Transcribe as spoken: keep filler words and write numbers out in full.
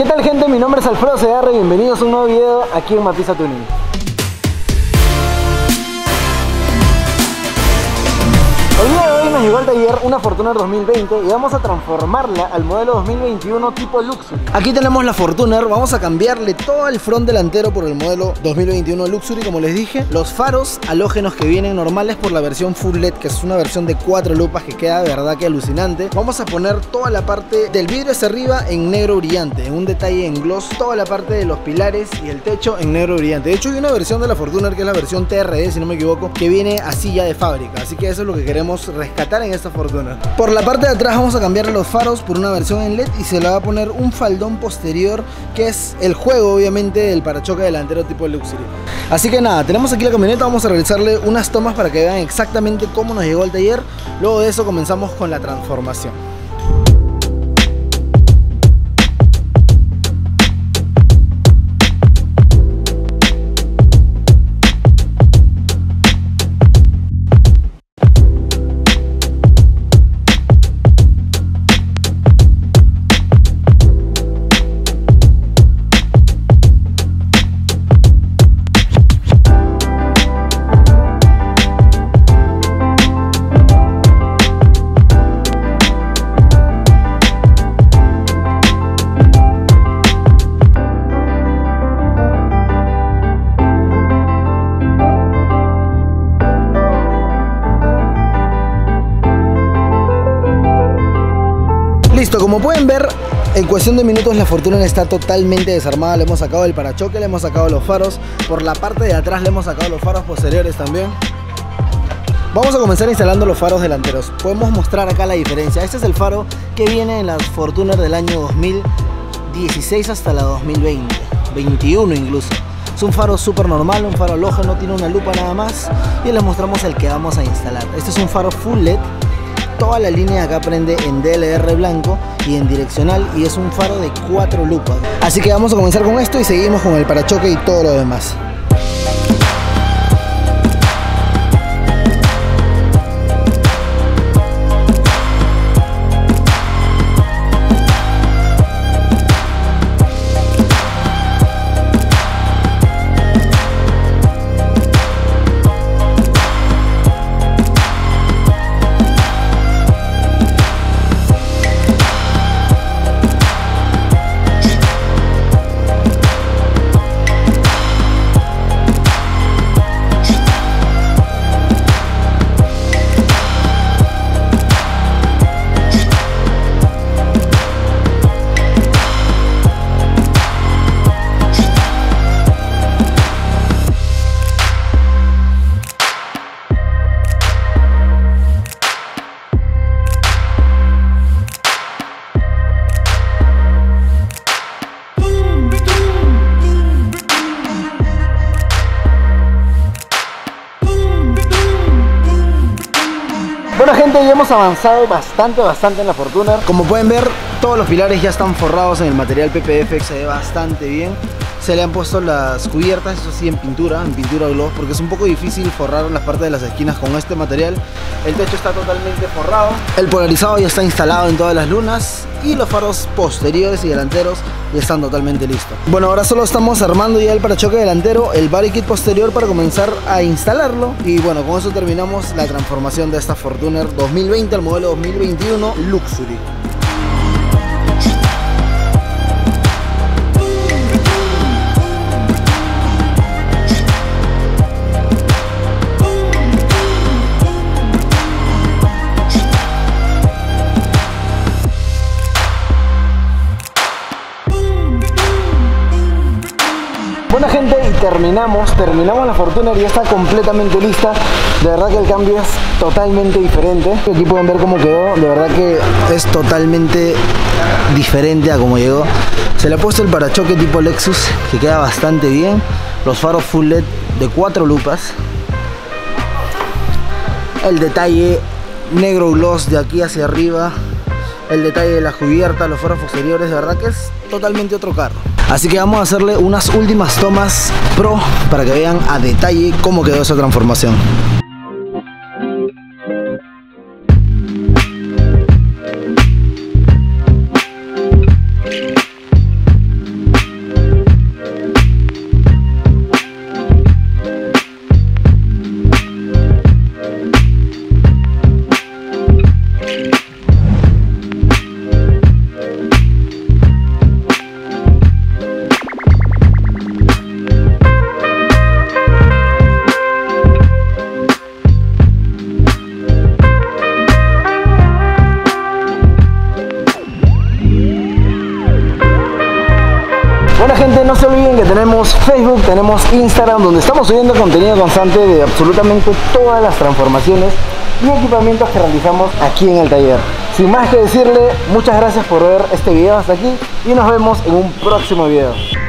¿Qué tal, gente? Mi nombre es Alfredo Segarra y bienvenidos a un nuevo video aquí en Matiza Tuning. El día de hoy nos llegó al taller una Fortuner dos mil veinte y vamos a transformarla al modelo dos mil veintiuno tipo Luxury. Aquí tenemos la Fortuner, vamos a cambiarle todo el front delantero por el modelo dos mil veintiuno Luxury, como les dije. Los faros halógenos que vienen normales por la versión Full L E D, que es una versión de cuatro lupas que queda de verdad que alucinante. Vamos a poner toda la parte del vidrio hacia arriba en negro brillante, en un detalle en gloss, toda la parte de los pilares y el techo en negro brillante. De hecho hay una versión de la Fortuner que es la versión T R D, si no me equivoco, que viene así ya de fábrica, así que eso es lo que queremos rescatar en esta Fortuner. Por la parte de atrás vamos a cambiarle los faros por una versión en L E D y se le va a poner un faldón posterior que es el juego obviamente del parachoque delantero tipo Luxury. Así que nada, tenemos aquí la camioneta, vamos a realizarle unas tomas para que vean exactamente cómo nos llegó al taller. Luego de eso comenzamos con la transformación. Listo, como pueden ver, en cuestión de minutos la Fortuner está totalmente desarmada. Le hemos sacado el parachoque, le hemos sacado los faros. Por la parte de atrás le hemos sacado los faros posteriores también. Vamos a comenzar instalando los faros delanteros. Podemos mostrar acá la diferencia. Este es el faro que viene en las Fortuner del año dos mil dieciséis hasta la dos mil veinte, veintiuno incluso. Es un faro súper normal, un faro halógeno, tiene una lupa nada más. Y les mostramos el que vamos a instalar. Este es un faro Full L E D. Toda la línea acá prende en D L R blanco y en direccional y es un faro de cuatro lupas. Así que vamos a comenzar con esto y seguimos con el parachoque y todo lo demás. Bueno, gente, ya hemos avanzado bastante, bastante en la Fortuner. Como pueden ver, todos los pilares ya están forrados en el material P P F, que se ve bastante bien. Se le han puesto las cubiertas, eso sí, en pintura, en pintura gloss, porque es un poco difícil forrar las partes de las esquinas con este material. El techo está totalmente forrado. El polarizado ya está instalado en todas las lunas. Y los faros posteriores y delanteros ya están totalmente listos. Bueno, ahora solo estamos armando ya el parachoque delantero, el body kit posterior para comenzar a instalarlo. Y bueno, con eso terminamos la transformación de esta Fortuner dos mil veinte al modelo dos mil veintiuno Luxury. Buena, gente, y terminamos, terminamos la Fortuner y ya está completamente lista. De verdad que el cambio es totalmente diferente. Aquí pueden ver cómo quedó, de verdad que es totalmente diferente a como llegó. Se le ha puesto el parachoque tipo Lexus, que queda bastante bien. Los faros Full L E D de cuatro lupas. El detalle negro gloss de aquí hacia arriba. El detalle de la cubierta, los faros posteriores, de verdad que es totalmente otro carro. Así que vamos a hacerle unas últimas tomas pro para que vean a detalle cómo quedó esa transformación. Bueno gente, no se olviden que tenemos Facebook, tenemos Instagram, donde estamos subiendo contenido constante de absolutamente todas las transformaciones y equipamientos que realizamos aquí en el taller. Sin más que decirle, muchas gracias por ver este video hasta aquí y nos vemos en un próximo video.